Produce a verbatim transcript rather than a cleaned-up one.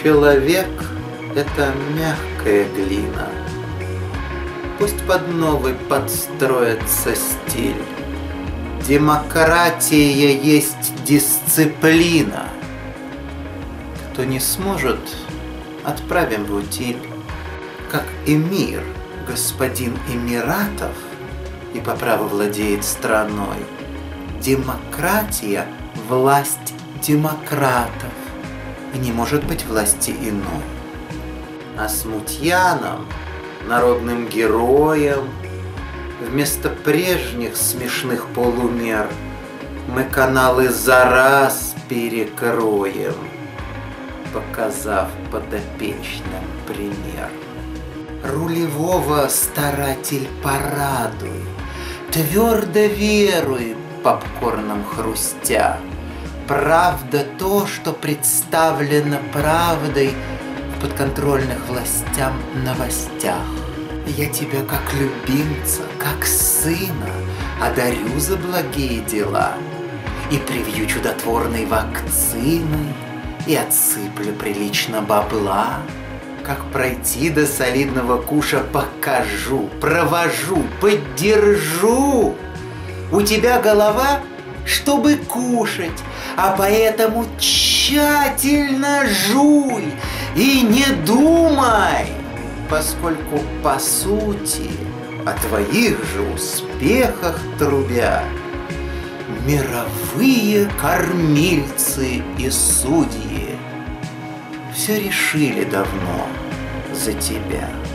Человек — это мягкая глина. Пусть под новый подстроится стиль. Демократия есть дисциплина. Кто не сможет, отправим в утиль. Как эмир, господин Эмиратов, и по праву владеет страной. Демократия — власть демократов, и не может быть власти иной. А смутьянам, народным героям, вместо прежних смешных полумер мы каналы за раз перекроем, показав подопечным пример. Рулевого, старатель, порадуй, твердо веруй, попкорном хрустя. Правда то, что представлено правдой в подконтрольных властям новостях. Я тебя как любимца, как сына одарю за благие дела и привью чудотворной вакциной и отсыплю прилично бабла. Как пройти до солидного куша покажу, провожу, поддержу. У тебя голова, чтобы кушать, а поэтому тщательно жуй и не думай, поскольку по сути о твоих же успехах трубя мировые кормильцы и судьи все решили давно за тебя.